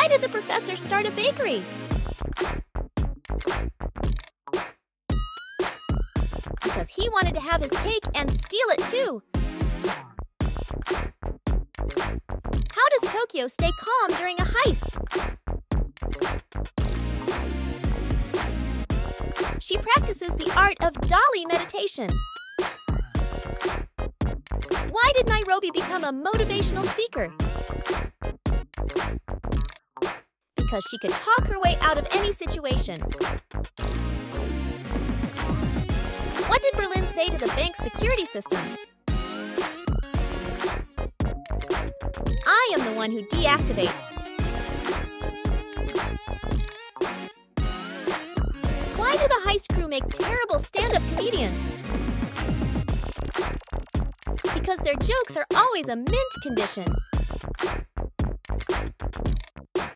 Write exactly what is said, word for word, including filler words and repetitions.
Why did the professor start a bakery? Because he wanted to have his cake and steal it too. How does Tokyo stay calm during a heist? She practices the art of dolly meditation. Why did Nairobi become a motivational speaker? Because she could talk her way out of any situation. What did Berlin say to the bank's security system? I am the one who deactivates. Why do the heist crew make terrible stand-up comedians? Because their jokes are always a mint condition.